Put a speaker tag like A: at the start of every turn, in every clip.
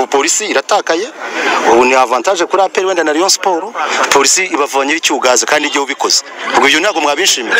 A: polisi iratakaye ubu ni avantage kuri APR wenda na Rayon Sport polisi ibavanye icyugaza kandi igihe ubikoze ubwo ibyo ntago mwabishimira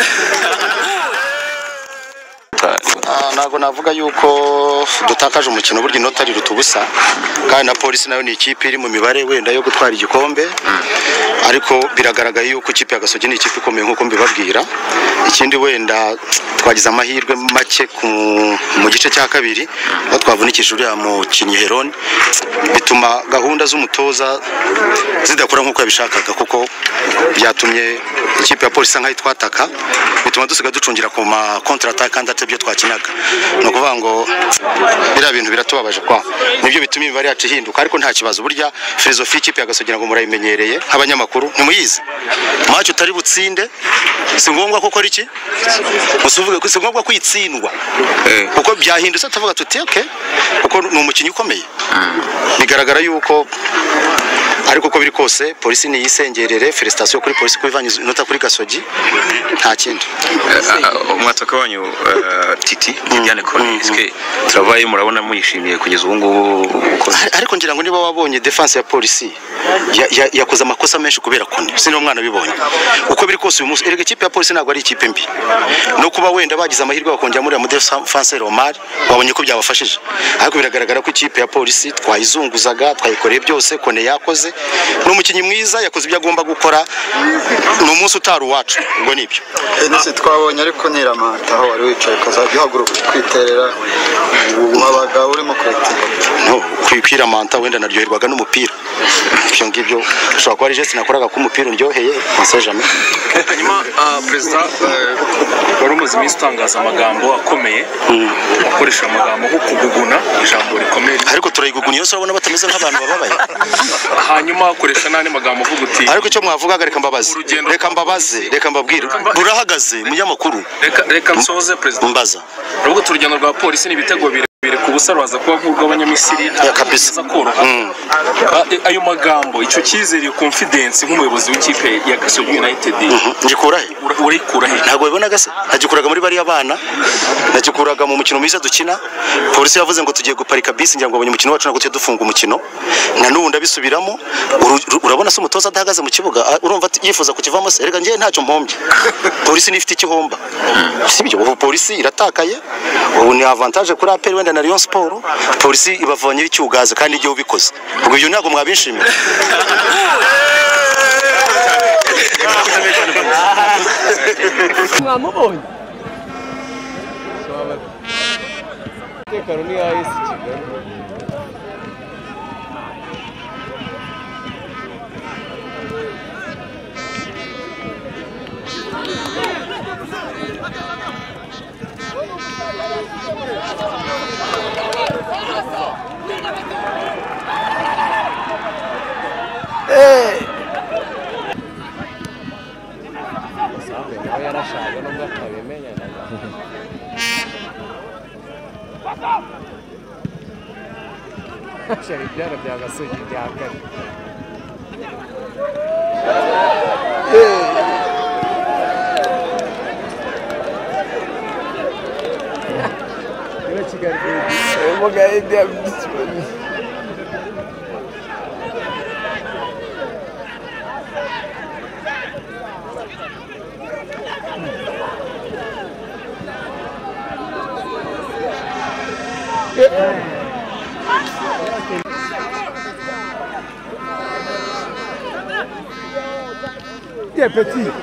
A: ntago navuga yuko dutakaje umukino buryo inota ari rutubusa kandi na polisi nayo ni ikipe iri mu mibare wenda yo gutwara igikombe ariko biragaragaye yuko ikipe ya Gasogi ni ikipe ikomeye nkuko mbibabwira ikindi wenda twagize amahirwe make mu gice cya kabiri aho twavunikije uriya mukinnyi Heron bituma gahunda z'umutoza zidakora nkuko yabishakaga kuko byatumye ikipe ya polisi nkaho twataka bituma dusiga ducungira ku ma counter attack kandi atabyo twakinaga no kuvuga ngo bira bintu biratubabaje kwa nibyo bituma imibare yacu ihinduka ariko nta kibazo burya filosofi ikipe ya Gasogi ngo murayimenyereye nk'abanyamakuru ntimuyizi match utari butsinde si ngombwa ko iki usuvuge ko si ngombwa kwitsindwa kuko byahindutse tavuga tuti okay kuko ni umukinnyi ukomeye bigaragara yuko ariko uko biri kose polisi ni yisengerere felicitation kuri polisi kwivanye inota kuri Gasogi nta kindi
B: umwataka wanyu Titi Diane Kone iske travaye murabona muyishimiye kugeza ubu ngubu
A: ariko ngira ngo niba wabonye defense ya polisi yakoze amakosa menshi kubera Kone sino umwana bibonye uko biri kose uyu munsi erega ikipe ya polisi ntabwo ari ikipe mbi no kuba wenda bagize amahirwe bakongera muri defense Romar babonye ko byabafashije ariko biragaragara ko ikipe ya polisi twayizunguzaga twayikoreye byose Kone yakoze n'umukinnyi mwiza yakoze ibyo agomba gukora no munsi utaru wacu ngo nibyo
C: nese twabonye ariko niramata aho wari wicaye kazagihaguruka kwiterera wabaga urimo kwitira
A: no kwiramanta wenda naryoherwaga n'umupira cyo ngibyo ushobora kuba ari geste nakoraga ku mupira uryoheye nsejame
D: hanyuma president wari umuzi minsi utangaza amagambo akomeye akoresha amagambo nko kuguguna ijambo rikomeye
A: ariko turayiguguna iyo urabona batameze nk'abantu bababaye
D: hanyuma akoresha nani magambo avuga uti
A: ariko icyo mwavugaga reka mbabaze reka mbabwire burahagaze munyamakuru
D: reka nsoze president
A: mbaza
D: ubwo turugendo rwa polisi n'ibitego bire ku busa rwaza kuba nk'ubw'abanyamisiri
A: kabisa
D: koroha ayo magambo icyo cyizere confidence nk'umuyobozi w'ikipe ya Gasogi United
A: ngikurahe
D: urikurahe
A: ntago bibonaga se nagikuraga muri bari abana nagikuraga mu mukino mwiza dukina polisi yavuze ngo tugiye guparika bisi ngira ngo abanye umukino wacu nago dufunga umukino na n'ubu ndabisubiramo urabona se umutoza adahagaze mu kibuga urumva yifuza kukivamo se erega ngiye ntacyo mpombye polisi nifite ikihomba sibyo ubu polisi iratakaye ubu ni avantage kuri APR wenda na Rayon Sport polisi ibavanye icyugaza kandi igihe ubikoze ubwo ibyo ntago mwabishimira
E: mwamubonye tekano ni AS yarashaje nubwo atabimenya shari byara bya Gasogi bya kare Kira Kigali umugaye bya Yeah, petit.